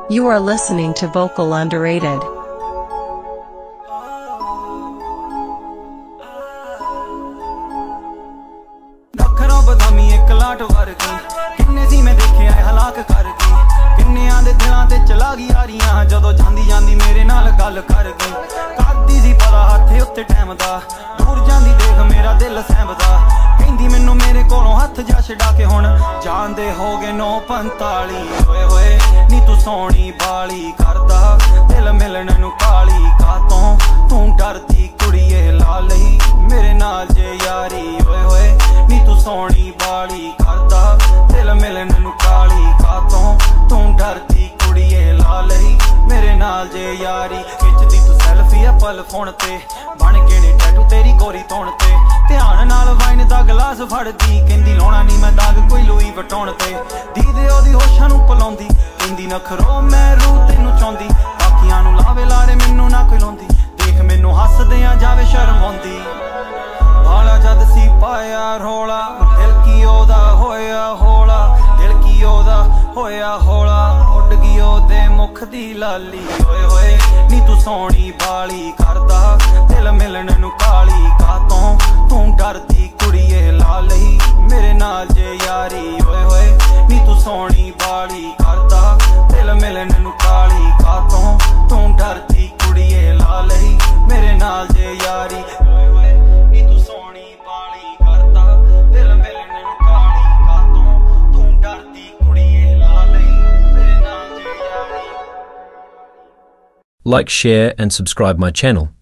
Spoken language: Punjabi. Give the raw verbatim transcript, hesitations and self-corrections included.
You are listening to Vocal Underrated. ਲੱਖਾਂ ਬਦਾਮੀ ਇੱਕ ਲਾਟ ਵਰਗੀ ਕਿੰਨੇ ਸੀ ਮੈਂ ਦੇਖਿਆ ਹਲਾਕ ਕਰ ਗਈ ਕਿੰਨਿਆਂ ਦੇ ਦਿਲਾਂ ਤੇ ਚਲਾ ਗਈ ਯਾਰੀਆਂ ਜਦੋਂ ਜਾਂਦੀ ਜਾਂਦੀ ਮੇਰੇ ਨਾਲ ਗੱਲ ਕਰ ਗਈ ਕਾਦੀ ਸੀ ਪਤਾ ਹੱਥ ਉੱਤੇ ਟਾਈਮ ਦਾ ਦੂਰ ਜਾਂਦੀ ਦੇਖ ਮੇਰਾ ਦਿਲ ਸਹਿਬਦਾ ਕਹਿੰਦੀ ਮੈਨੂੰ ਮੇਰੇ ਕੋਲੋਂ ਹੱਥ ਜਾ ਛਡਾ ਕੇ ਹੁਣ ਜਾਂਦੇ ਹੋ ਗਏ ਨੌ ਪੰਤਾਲੀ ਓਏ ਹੋਏ ਨੀ ਤੂੰ ਸੋਹਣੀ ਬਾਲੀ ਕਰਦਾ ਦਿਲ ਮਿਲਣ ਨੂੰ ਕਾਲੀ ਕਾਤੋਂ ਤੂੰ ਡਰਦੀ ਕੁੜੀਏ ਲਾ ਲਈ ਮੇਰੇ ਨਾਲ ਜੇ ਯਾਰੀ ਓਏ ਹੋਏ ਨੀ ਤੂੰ ਸੋਹਣੀ ਬਾਲੀ ਕਰਦਾ ਦਿਲ ਮਿਲਣ ਨੂੰ ਕਾਲੀ ਕਾਤੋਂ ਤੂੰ ਡਰਦੀ ਕੁੜੀਏ ਲਾ ਲਈ ਮੇਰੇ ਨਾਲ ਜੇ ਯਾਰੀ ਖਿੱਚਦੀ ਤੂੰ ਸੈਲਫੀ ਆ ਪਲ ਫੋਨ ਤੇ ਬਣ ਕੇ ਨੇ ਟੈਟੂ ਤੇਰੀ ਗੋਰੀ ਤੋਣ ਤੇ ਧਿਆਨ ਨਾਲ ਵਾਈਨ ਦਾ ਗਲਾਸ ਫੜਦੀ ਕਹਿੰਦੀ ਲਾਉਣਾ ਨਹੀਂ ਮੈਂ ਦਾਗ ਕੋਈ ਲੂਈ ਵਟਾਉਣ ਤੇ ਦੀਦੇ ਉਹਦੀ ਹੋਸ਼ਾਂ ਨੂੰ ਪਲਾਉਂਦੀ ਕਹਿੰਦੀ ਨਖਰੋ ਮੈਂ ਰੂ ਤੈਨੂੰ ਚਾਹੁੰਦੀ ਬਾਕੀਆਂ ਨੂੰ ਲਾਵੇ ਲਾਰੇ ਮੈਨੂੰ ਨਾ ਕੋਈ ਲਾਉਂਦੀ ਦੇਖ ਮੈਨੂੰ ਹੱਸਦਿਆਂ ਜਾਵੇ ਸ਼ਰਮ ਆਉਂਦੀ ਬਾਲਾ ਜਦ ਸੀ ਪਾਇਆ ਰੋਲਾ ਦਿਲ ਕੀ ਉਹਦਾ ਹੋਇਆ ਹੌਲਾ ਦਿਲ ਕੀ ਉਹਦਾ ਹੋਇਆ ਹੌਲਾ ਉੱਡ ਗਈ ਉਹਦੇ ਮੁਖ ਦੀ ਲਾਲੀ ਓਏ ਹੋਏ ਨੀ ਤੂੰ ਸੋਹਣੀ ਬਾਲੀ ਕਰਦਾ ਦਿਲ ਮਿਲਣ ਨੂੰ ਕਾਲੀ ਕਾਤੋਂ ਤੂੰ ਡਰਦੀ ਕੁੜੀਏ ਲਾ ਲਈ ਮੇਰੇ ਨਾਲ ਜੇ ਯਾਰੀ ਓਏ ਹੋਏ ਨੀ ਤੂੰ ਸੋਹਣੀ ਬਾਲੀ ਕਰਦਾ ਦਿਲ ਮਿਲਣ ਨੂੰ ਕਾਲੀ ਕਾਤੋਂ ਤੂੰ ਡਰਦੀ ਕੁੜੀਏ ਲਾ ਲਈ ਮੇਰੇ ਨਾਲ ਜੇ ਯਾਰੀ ਓਏ ਹੋਏ ਨੀ ਤੂੰ ਸੋਹਣੀ ਬਾਲੀ ਕਰਦਾ ਦਿਲ ਮਿਲਣ ਨੂੰ ਕਾਲੀ ਕਾਤੋਂ ਤੂੰ ਡਰਦੀ ਕੁੜੀਏ ਲਾ ਲਈ ਮੇਰੇ ਨਾਲ ਜੇ ਯਾਰੀ Like, share and subscribe my channel.